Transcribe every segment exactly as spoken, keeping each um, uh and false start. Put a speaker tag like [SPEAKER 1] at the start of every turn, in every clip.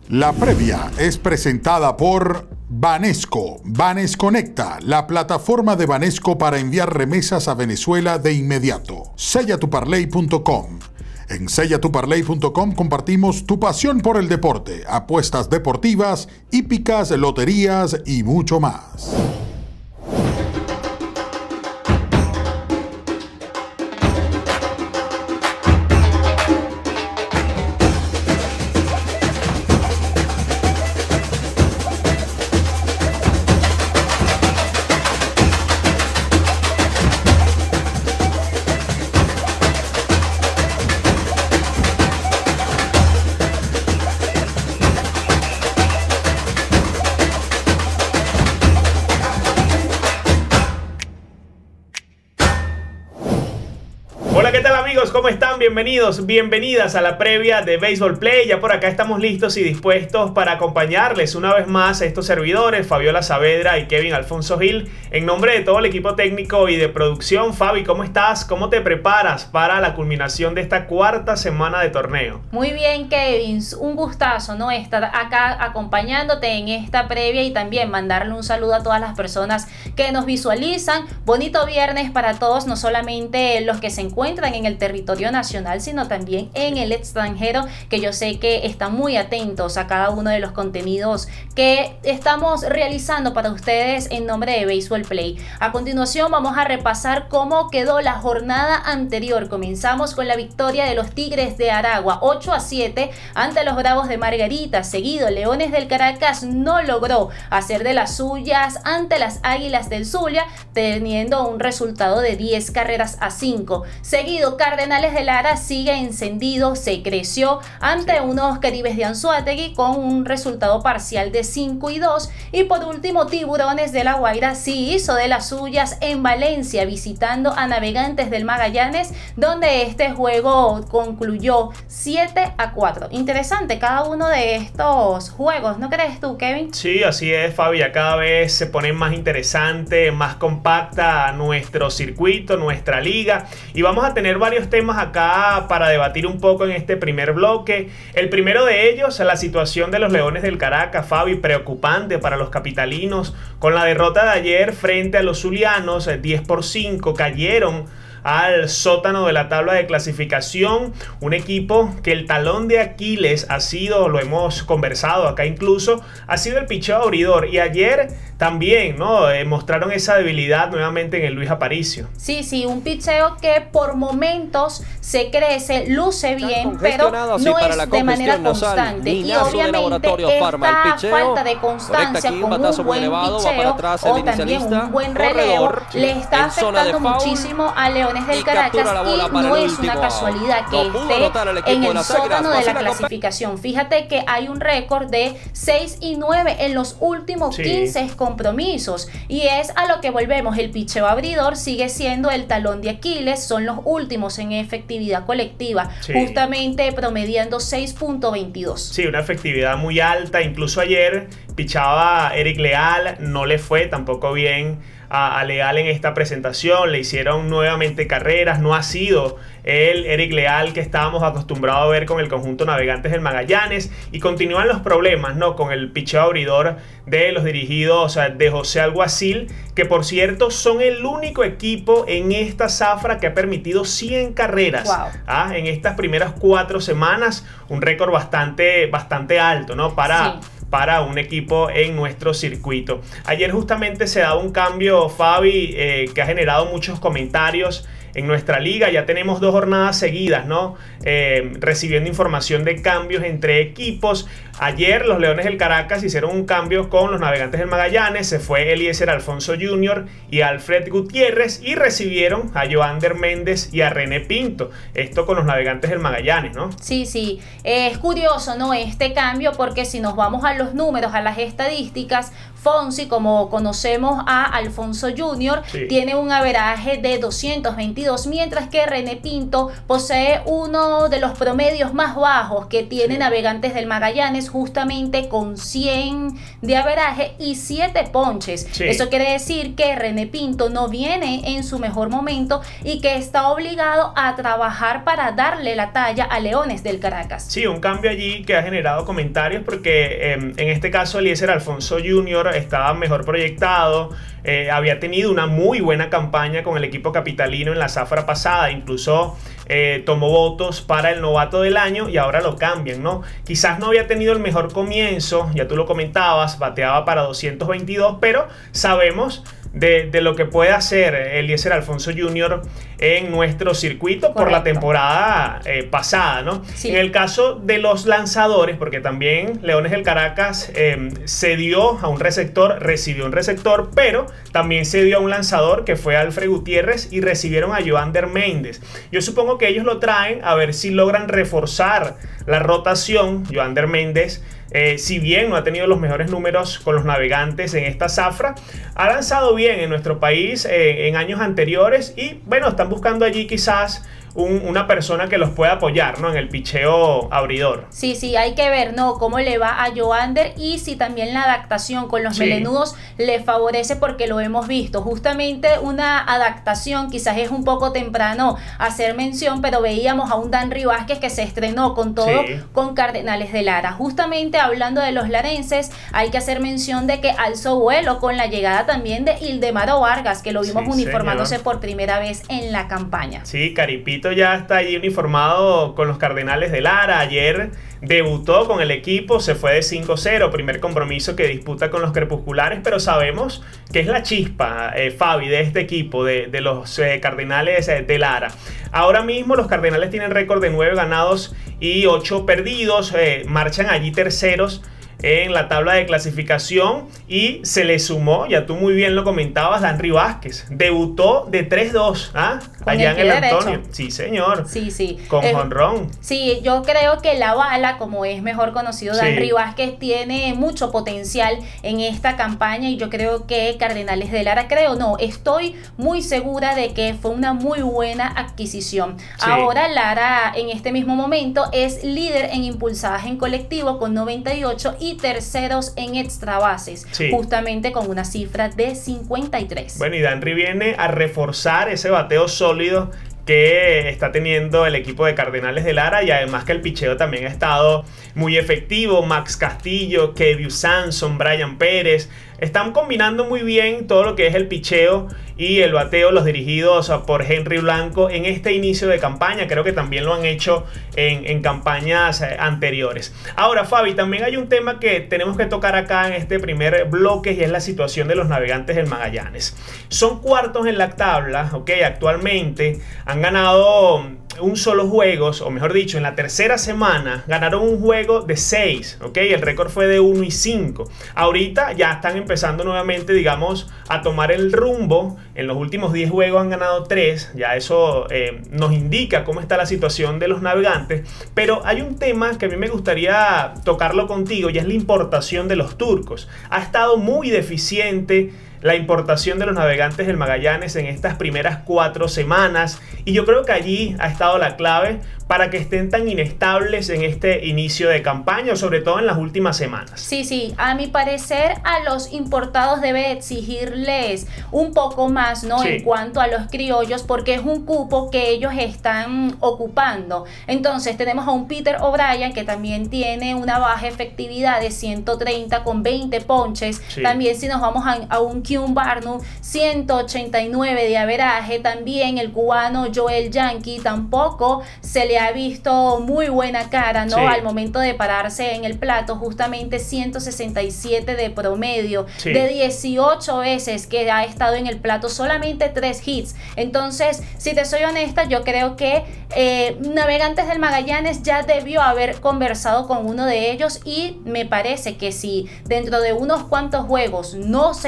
[SPEAKER 1] La previa es presentada por Banesco. Banes Conecta, la plataforma de Banesco para enviar remesas a Venezuela de inmediato. sella tu parlay punto com. En sella tu parlay punto com compartimos tu pasión por el deporte, apuestas deportivas, hípicas, loterías y mucho más.
[SPEAKER 2] Hola, ¿qué tal amigos? ¿Cómo están? Bienvenidos, bienvenidas a la previa de Béisbol Play. Ya por acá estamos listos y dispuestos para acompañarles una vez más a estos servidores, Fabiola Saavedra y Kevin Alfonso Gil. En nombre de todo el equipo técnico y de producción, Fabi, ¿cómo estás? ¿Cómo te preparas para la culminación de esta cuarta semana de torneo?
[SPEAKER 3] Muy bien, Kevin, un gustazo, ¿no? Estar acá acompañándote en esta previa y también mandarle un saludo a todas las personas que nos visualizan. Bonito viernes para todos, no solamente los que se encuentran en el territorio nacional, sino también en el extranjero, que yo sé que están muy atentos a cada uno de los contenidos que estamos realizando para ustedes en nombre de Béisbol Play. A continuación vamos a repasar cómo quedó la jornada anterior. Comenzamos con la victoria de los Tigres de Aragua ocho a siete ante los Bravos de Margarita. Seguido, Leones del Caracas no logró hacer de las suyas ante las Águilas del Zulia, teniendo un resultado de diez carreras a cinco. Seguido, Cardenales de Lara sigue encendido, se creció ante unos Caribes de Anzoátegui con un resultado parcial de cinco y dos. Y por último, Tiburones de La Guaira sí hizo de las suyas en Valencia, visitando a Navegantes del Magallanes, donde este juego concluyó siete a cuatro. Interesante cada uno de estos juegos, ¿no crees tú, Kevin?
[SPEAKER 2] Sí, así es, Fabi. Cada vez se pone más interesante, más compacta nuestro circuito, nuestra liga. Y vamos a tener varios temas acá para debatir un poco en este primer bloque. El primero de ellos, la situación de los Leones del Caracas, Fabi, preocupante para los capitalinos. Con la derrota de ayer frente a los zulianos, diez por cinco, cayeron al sótano de la tabla de clasificación. Un equipo que el talón de Aquiles ha sido, lo hemos conversado acá incluso, ha sido el picheo abridor. Y ayer también, ¿no? Eh, mostraron esa debilidad nuevamente en el Luis Aparicio.
[SPEAKER 3] Sí, sí, un picheo que por momentos se crece, luce bien, pero no es de manera constante. Y obviamente esta falta de constancia con un buen picheo o también un buen relevo le está afectando muchísimo a Leones del Caracas, y no es una casualidad que esté en el sótano de la clasificación. Fíjate que hay un récord de seis y nueve en los últimos quince compromisos, y es a lo que volvemos. El picheo abridor sigue siendo el talón de Aquiles, son los últimos en efectividad colectiva, sí, justamente promediando seis punto veintidós.
[SPEAKER 2] Sí, una efectividad muy alta. Incluso ayer pichaba Eric Leal, no le fue tampoco bien a, a Leal en esta presentación. Le hicieron nuevamente carreras. No ha sido el Eric Leal que estábamos acostumbrados a ver con el conjunto Navegantes del Magallanes, y continúan los problemas, ¿no?, con el picheo abridor de los dirigidos, o sea, de José Alguacil, que por cierto son el único equipo en esta zafra que ha permitido cien carreras.
[SPEAKER 3] Wow.
[SPEAKER 2] ¿ah? En estas primeras cuatro semanas, un récord bastante, bastante alto, ¿no?, para... Sí. para un equipo en nuestro circuito. Ayer justamente se da un cambio, Fabi, eh, que ha generado muchos comentarios en nuestra liga. Ya tenemos dos jornadas seguidas, ¿no? Eh, recibiendo información de cambios entre equipos. Ayer los Leones del Caracas hicieron un cambio con los Navegantes del Magallanes. Se fue Eliezer Alfonso junior y Alfred Gutiérrez, y recibieron a Joander Méndez y a René Pinto. Esto con los Navegantes del Magallanes, ¿no?
[SPEAKER 3] Sí, sí. Eh, es curioso, ¿no?, este cambio, porque si nos vamos a los números, a las estadísticas, Fonsi, como conocemos a Alfonso Junior, sí. tiene un averaje de doscientos veintidós, mientras que René Pinto posee uno de los promedios más bajos que tiene sí. Navegantes del Magallanes, justamente con cien de averaje y siete ponches. Sí. Eso quiere decir que René Pinto no viene en su mejor momento y que está obligado a trabajar para darle la talla a Leones del Caracas.
[SPEAKER 2] Sí, un cambio allí que ha generado comentarios porque eh, en este caso Eliezer Alfonso Junior estaba mejor proyectado, eh, había tenido una muy buena campaña con el equipo capitalino en la zafra pasada, incluso eh, tomó votos para el novato del año y ahora lo cambian, ¿no? Quizás no había tenido el mejor comienzo, ya tú lo comentabas, bateaba para doscientos veintidós, pero sabemos De, de lo que puede hacer Eliezer Alfonso Junior en nuestro circuito. Correcto. Por la temporada eh, pasada, ¿no? Sí. En el caso de los lanzadores, porque también Leones del Caracas eh, se dio a un receptor, recibió un receptor, pero también se dio a un lanzador que fue Alfred Gutiérrez y recibieron a Joander Méndez. Yo supongo que ellos lo traen a ver si logran reforzar la rotación. Joander Méndez, Eh, si bien no ha tenido los mejores números con los Navegantes en esta zafra, ha lanzado bien en nuestro país eh, en años anteriores y bueno, están buscando allí quizás un, una persona que los pueda apoyar, ¿no? En el picheo abridor.
[SPEAKER 3] Sí, sí, hay que ver, ¿no? Cómo le va a Joander y si también la adaptación con los sí. melenudos le favorece, porque lo hemos visto. Justamente una adaptación, quizás es un poco temprano hacer mención, pero veíamos a un Danry Vázquez que se estrenó con todo sí. con Cardenales de Lara. Justamente hablando de los larenses, hay que hacer mención de que alzó vuelo con la llegada también de Ildemaro Vargas, que lo vimos sí, uniformándose señor. por primera vez en la campaña.
[SPEAKER 2] Sí, Caripito ya está allí uniformado con los Cardenales de Lara. Ayer debutó con el equipo, se fue de cinco cero, primer compromiso que disputa con los crepusculares, pero sabemos que es la chispa, eh, Fabi, de este equipo, de, de los eh, Cardenales eh, de Lara. Ahora mismo los Cardenales tienen récord de nueve ganados y ocho perdidos, eh, marchan allí terceros en la tabla de clasificación y se le sumó, ya tú muy bien lo comentabas, Danry Vázquez, debutó de tres dos, ¿ah? allá en el Antonio. Sí, señor.
[SPEAKER 3] Sí, sí.
[SPEAKER 2] Con eh, jonrón.
[SPEAKER 3] Sí, yo creo que la bala, como es mejor conocido, sí. Danry Vázquez, tiene mucho potencial en esta campaña y yo creo que Cardenales de Lara, creo no, estoy muy segura de que fue una muy buena adquisición. Sí. Ahora Lara en este mismo momento es líder en impulsadas en colectivo con noventa y ocho y terceros en extra bases, sí. justamente con una cifra de cincuenta y tres.
[SPEAKER 2] Bueno, y Danry viene a reforzar ese bateo sólido que está teniendo el equipo de Cardenales de Lara, y además que el picheo también ha estado muy efectivo. Max Castillo, Kevin Sanson, Brian Pérez están combinando muy bien todo lo que es el picheo y el bateo, los dirigidos por Henry Blanco en este inicio de campaña. Creo que también lo han hecho en, en campañas anteriores. Ahora, Fabi, también hay un tema que tenemos que tocar acá en este primer bloque y es la situación de los Navegantes del Magallanes. Son cuartos en la tabla, ok, actualmente han ganado un solo juego, o mejor dicho, en la tercera semana ganaron un juego de seis, ok, el récord fue de uno y cinco. Ahorita ya están empezando nuevamente, digamos, a tomar el rumbo. En los últimos diez juegos han ganado tres, ya eso eh, nos indica cómo está la situación de los Navegantes. Pero hay un tema que a mí me gustaría tocarlo contigo y es la importación de los turcos. Ha estado muy deficiente la importación de los Navegantes del Magallanes en estas primeras cuatro semanas, y yo creo que allí ha estado la clave para que estén tan inestables en este inicio de campaña, sobre todo en las últimas semanas.
[SPEAKER 3] Sí, sí, a mi parecer a los importados debe exigirles un poco más, ¿no? Sí. En cuanto a los criollos, porque es un cupo que ellos están ocupando. Entonces tenemos a un Peter O'Brien que también tiene una baja efectividad de ciento treinta con veinte ponches. Sí. También si nos vamos a, a un Kyun Barnum, ciento ochenta y nueve de averaje. También el cubano Joel Yankee tampoco se le ha visto muy buena cara, ¿no? Sí. Al momento de pararse en el plato, justamente ciento sesenta y siete de promedio. Sí. De dieciocho veces que ha estado en el plato, solamente tres hits. Entonces, si te soy honesta, yo creo que eh, Navegantes del Magallanes ya debió haber conversado con uno de ellos, y me parece que si dentro de unos cuantos juegos no se endereza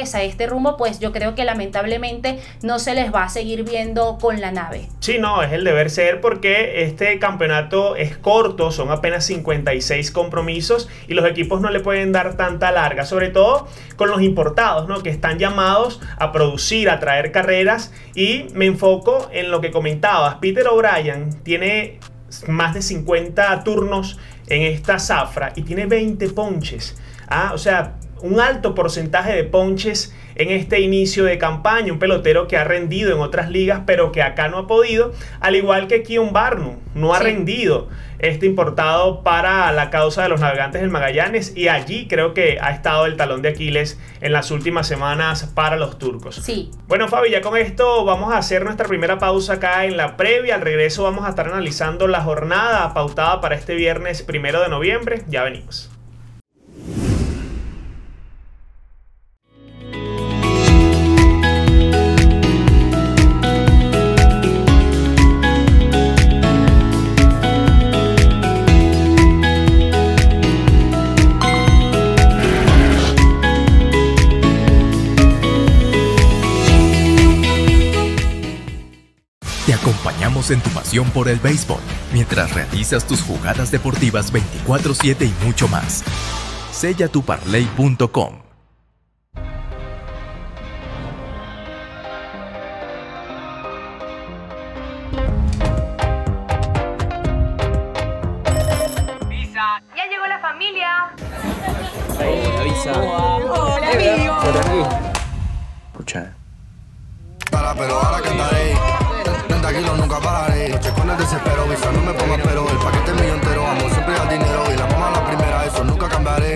[SPEAKER 3] regresa este rumbo, pues yo creo que lamentablemente no se les va a seguir viendo con la nave.
[SPEAKER 2] Sí, no, es el deber ser porque este campeonato es corto, son apenas cincuenta y seis compromisos y los equipos no le pueden dar tanta larga, sobre todo con los importados, ¿no? Que están llamados a producir, a traer carreras, y me enfoco en lo que comentabas. Peter O'Brien tiene más de cincuenta turnos en esta zafra y tiene veinte ponches. Ah, o sea, un alto porcentaje de ponches en este inicio de campaña, un pelotero que ha rendido en otras ligas pero que acá no ha podido, al igual que Keon Barnum, no ha sí. rendido este importado para la causa de los Navegantes del Magallanes, y allí creo que ha estado el talón de Aquiles en las últimas semanas para los turcos.
[SPEAKER 3] Sí.
[SPEAKER 2] Bueno, Fabi, ya con esto vamos a hacer nuestra primera pausa acá en la previa. Al regreso vamos a estar analizando la jornada pautada para este viernes primero de noviembre. Ya venimos.
[SPEAKER 4] Te acompañamos en tu pasión por el béisbol, mientras realizas tus jugadas deportivas veinticuatro siete y mucho más. Sella tu parlay punto com.
[SPEAKER 5] Ya llegó la familia.
[SPEAKER 6] Hola, Visa.
[SPEAKER 5] Hola, amigo.
[SPEAKER 6] Escucha.
[SPEAKER 7] Pero ahora cantaré, treinta kilos nunca pararé. Noche con el desespero, Visa no me pongas pero. El paquete mío entero, amo siempre al dinero. Y la mamá la primera, eso nunca cambiaré.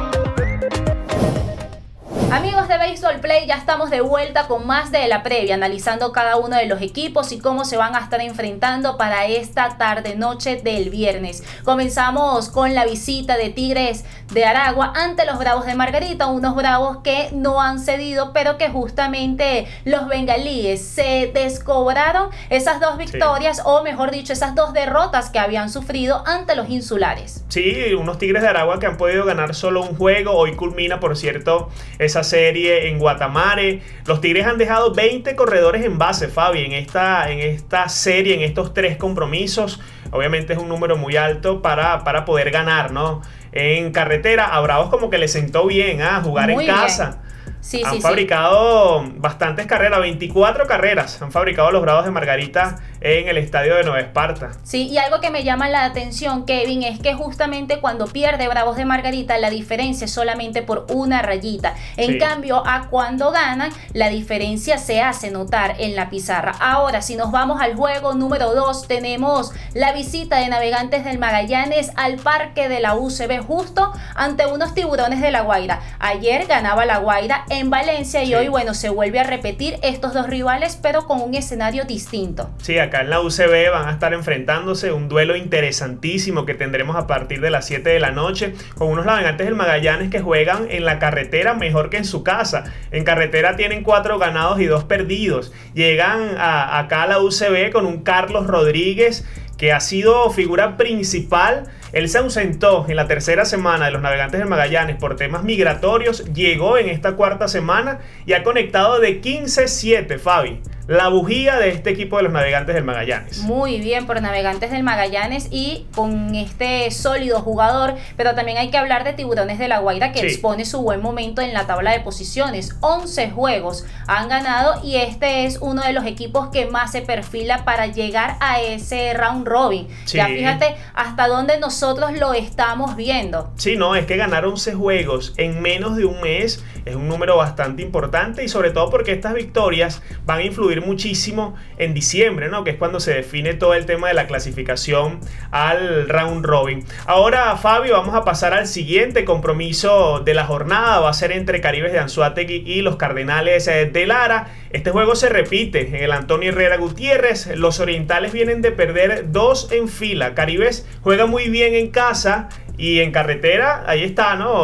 [SPEAKER 3] Amigos de Baseball Play, ya estamos de vuelta con más de la previa, analizando cada uno de los equipos y cómo se van a estar enfrentando para esta tarde noche del viernes. Comenzamos con la visita de Tigres de Aragua ante los Bravos de Margarita, unos Bravos que no han cedido, pero que justamente los bengalíes se descobraron esas dos victorias, sí. o mejor dicho, esas dos derrotas que habían sufrido ante los insulares.
[SPEAKER 2] Sí, unos Tigres de Aragua que han podido ganar solo un juego. Hoy culmina, por cierto, esa serie en Guatamare. Los Tigres han dejado veinte corredores en base, Fabi, en esta, en esta serie, en estos tres compromisos. Obviamente es un número muy alto para, para poder ganar, ¿no? En carretera, a Bravos como que le sentó bien, ¿ah? Jugar muy en casa.
[SPEAKER 3] Bien. Sí,
[SPEAKER 2] han
[SPEAKER 3] sí,
[SPEAKER 2] fabricado
[SPEAKER 3] sí.
[SPEAKER 2] bastantes carreras, veinticuatro carreras han fabricado los Bravos de Margarita en el estadio de Nueva Esparta.
[SPEAKER 3] Sí, y algo que me llama la atención, Kevin, es que justamente cuando pierde Bravos de Margarita la diferencia es solamente por una rayita. En
[SPEAKER 2] sí.
[SPEAKER 3] cambio, a cuando ganan, la diferencia se hace notar en la pizarra. Ahora, si nos vamos al juego número dos, tenemos la visita de Navegantes del Magallanes al Parque de la U C B, justo ante unos Tiburones de La Guaira. Ayer ganaba La Guaira en Valencia y sí. hoy, bueno, se vuelve a repetir estos dos rivales, pero con un escenario distinto.
[SPEAKER 2] Sí, acá en la U C B van a estar enfrentándose, un duelo interesantísimo que tendremos a partir de las siete de la noche, con unos Navegantes del Magallanes que juegan en la carretera mejor que en su casa. En carretera tienen cuatro ganados y dos perdidos. Llegan a, acá a la U C B con un Carlos Rodríguez que ha sido figura principal. Él se ausentó en la tercera semana de los Navegantes del Magallanes por temas migratorios, llegó en esta cuarta semana y ha conectado de quince siete, Fabi. La bujía de este equipo de los Navegantes del Magallanes.
[SPEAKER 3] Muy bien por Navegantes del Magallanes y con este sólido jugador, pero también hay que hablar de Tiburones de La Guaira, que sí. expone su buen momento en la tabla de posiciones. once juegos han ganado y este es uno de los equipos que más se perfila para llegar a ese round robin. Sí. Ya fíjate hasta dónde nosotros lo estamos viendo.
[SPEAKER 2] Sí, no, es que ganar once juegos en menos de un mes es un número bastante importante, y sobre todo porque estas victorias van a influir muchísimo en diciembre, ¿no? Que es cuando se define todo el tema de la clasificación al round robin. Ahora, Fabi, vamos a pasar al siguiente compromiso de la jornada. Va a ser entre Caribes de Anzoátegui y los Cardenales de Lara. Este juego se repite en el Antonio Herrera Gutiérrez. Los orientales vienen de perder dos en fila. Caribes juega muy bien en casa y en carretera, ahí está, ¿no?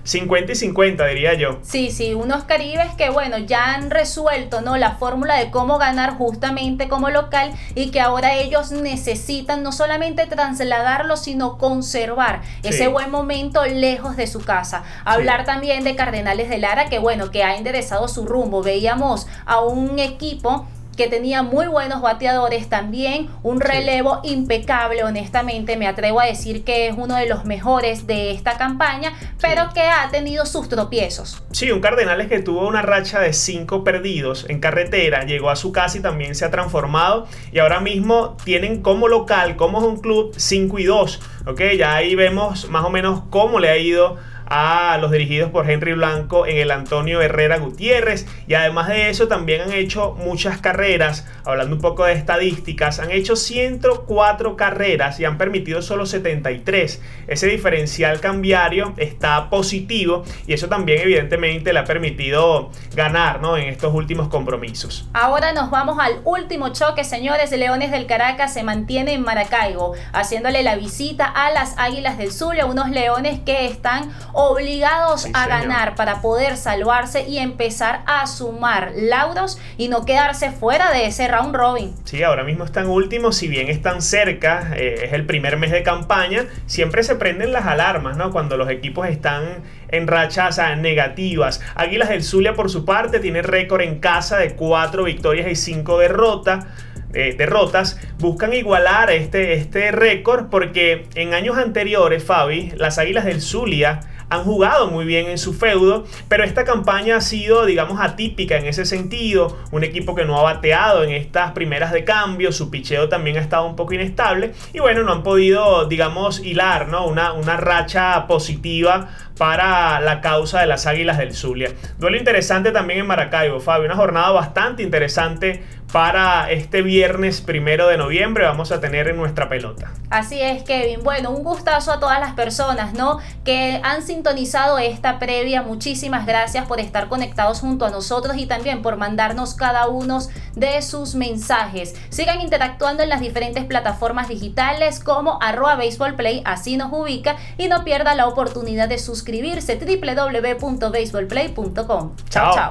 [SPEAKER 2] cincuenta y cincuenta, diría yo.
[SPEAKER 3] Sí, sí, unos Caribes que bueno, ya han resuelto, ¿no?, la fórmula de cómo ganar justamente como local, y que ahora ellos necesitan no solamente trasladarlo, sino conservar sí. ese buen momento lejos de su casa. Hablar sí. también de Cardenales de Lara, que bueno, que ha enderezado su rumbo. Veíamos a un equipo que tenía muy buenos bateadores, también un relevo sí. impecable. Honestamente me atrevo a decir que es uno de los mejores de esta campaña, pero sí. que ha tenido sus tropiezos.
[SPEAKER 2] Sí, un Cardenales que tuvo una racha de cinco perdidos en carretera, llegó a su casa y también se ha transformado, y ahora mismo tienen como local, como home club, cinco y dos, ok, ya ahí vemos más o menos cómo le ha ido a los dirigidos por Henry Blanco en el Antonio Herrera Gutiérrez. Y además de eso también han hecho muchas carreras. Hablando un poco de estadísticas, han hecho ciento cuatro carreras y han permitido solo setenta y tres. Ese diferencial cambiario está positivo, y eso también evidentemente le ha permitido ganar, ¿no?, en estos últimos compromisos.
[SPEAKER 3] Ahora nos vamos al último choque, señores. Leones del Caracas se mantiene en Maracaibo, haciéndole la visita a las Águilas del Zulia, unos Leones que están obligados sí, a señor. ganar para poder salvarse y empezar a sumar lauros y no quedarse fuera de ese round robin.
[SPEAKER 2] Sí, ahora mismo están últimos, si bien están cerca, eh, es el primer mes de campaña, siempre se prenden las alarmas, ¿no?, cuando los equipos están en rachas negativas. Águilas del Zulia, por su parte, tiene récord en casa de cuatro victorias y cinco derrotas. Eh, derrotas, buscan igualar este, este récord, porque en años anteriores, Fabi, las Águilas del Zulia han jugado muy bien en su feudo, pero esta campaña ha sido, digamos, atípica en ese sentido. Un equipo que no ha bateado en estas primeras de cambio, su picheo también ha estado un poco inestable, y bueno, no han podido, digamos, hilar, ¿no?, una, una racha positiva para la causa de las Águilas del Zulia. Duelo interesante también en Maracaibo, Fabio, una jornada bastante interesante para este viernes primero de noviembre. Vamos a tener en nuestra pelota.
[SPEAKER 3] Así es, Kevin. Bueno, un gustazo a todas las personas, ¿no?, que han sintonizado esta previa. Muchísimas gracias por estar conectados junto a nosotros y también por mandarnos cada uno de sus mensajes. Sigan interactuando en las diferentes plataformas digitales como arroba baseballplay, así nos ubica, y no pierda la oportunidad de suscribirse, doble u doble u doble u punto baseballplay punto com. Chao, chao.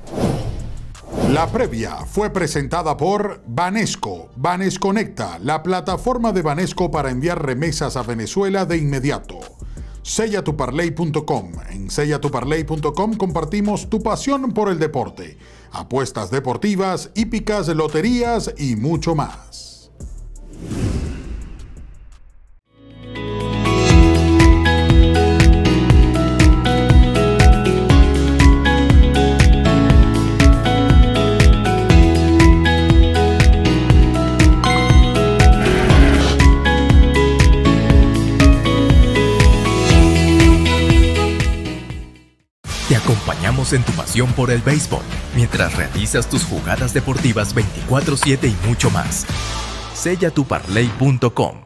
[SPEAKER 1] La previa fue presentada por Banesco. Banesconecta, la plataforma de Banesco para enviar remesas a Venezuela de inmediato. sella tu parlay punto com. En sella tu parlay punto com compartimos tu pasión por el deporte, apuestas deportivas, hípicas, loterías y mucho más.
[SPEAKER 4] Te acompañamos en tu pasión por el béisbol, mientras realizas tus jugadas deportivas veinticuatro siete y mucho más. sella tu parlay punto com.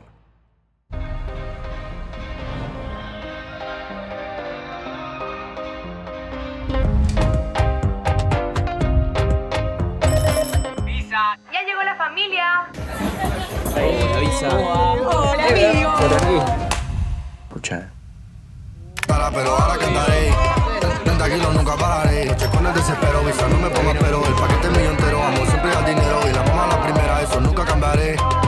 [SPEAKER 5] Visa, ya llegó la familia.
[SPEAKER 6] Hola, Visa.
[SPEAKER 5] Hola, amigo.
[SPEAKER 6] Por aquí. Escucha.
[SPEAKER 7] Para, pero ahora cantaré. treinta kilos nunca pararé. Noche con el desespero, Visa, no me pongas pero. El paquete mío entero, amo siempre al dinero. Y la mamá la primera, eso nunca cambiaré.